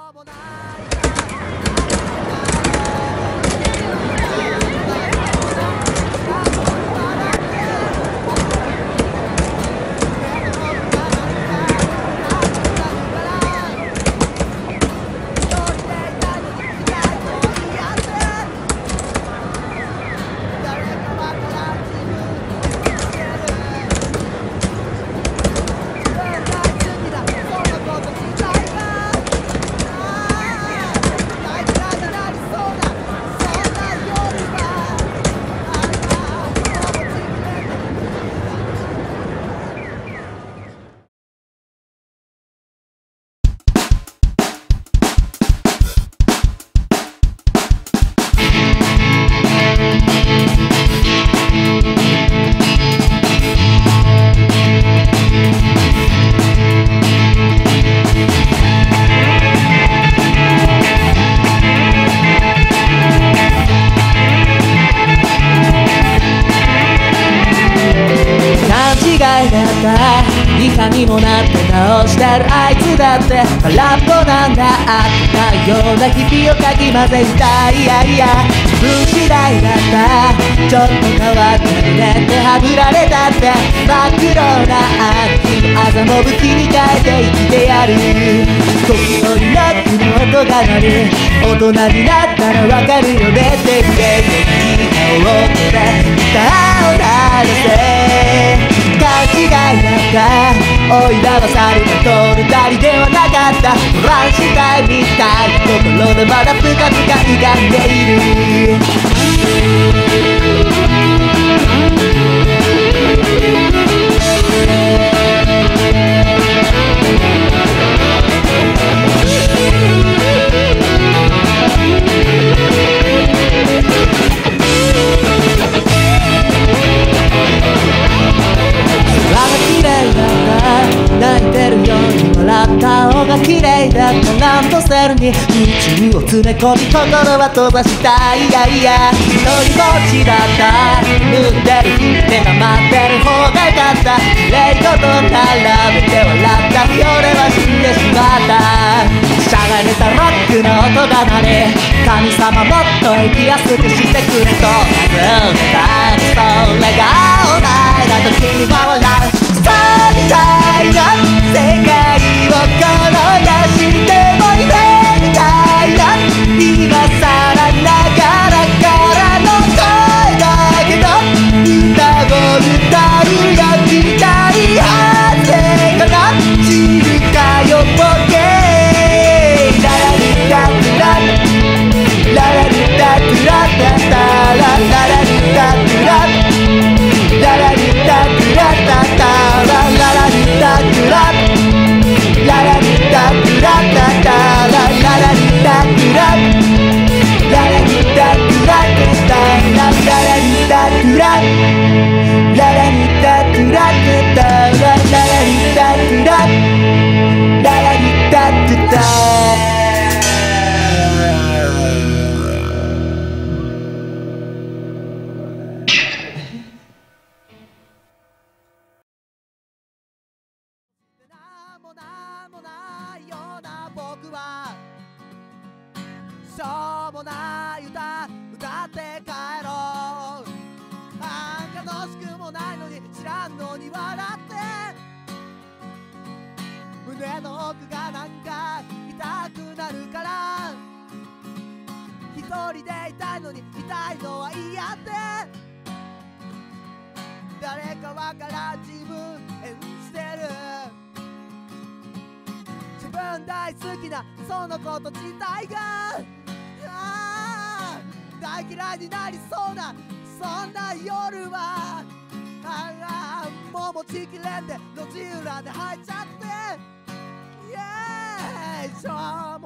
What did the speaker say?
いかにもなって直してるあいつだって空っぽなんだあったような日々をかき混ぜたいやいや自分次第だったちょっと変わってるねってはぶられたって真っ黒な秋の朝も武器に変えて生きてやる時折ノックの音が鳴る大人になったらわかるよねって言っていい顔を止め歌を鳴らせ勘違いだった追い騙されたと二人ではなかったトランシタイみたい心でまだプカプカ歪んでいる泣いてるように笑った方が綺麗だったランドセルに宇宙を詰め込み心は閉ざしたいやいや一人ぼっちだった塗ってるふりで黙ってる方がよかった綺麗事並べて笑った日俺は死んでしまったしゃがれたロックの音が鳴り神様もっと生きやすくしてくれと尋ねたそれがお前だと君は笑うみたいな世界を転がしても夢みたいな今さらながらからの声だけど歌を歌うよみたいはずかな知るかよボケララリタクラララリタクラタタラララリタクラララリタクラタタラララリタクラララリタクラタタラララリタクラララリタクラタタラララリタクラララリタクラタタラララリタクラララリタクタ僕はしょうもない歌歌って帰ろう楽しくもないのに知らんのに笑って胸の奥がなんか痛くなるから一人でいたいのに痛いのは嫌って誰かわからん自分演じてる自分大好きなそのこと自体が大嫌いになりそうなそんな夜はもう持ちきれんで路地裏で吐いちゃってイエーイしょう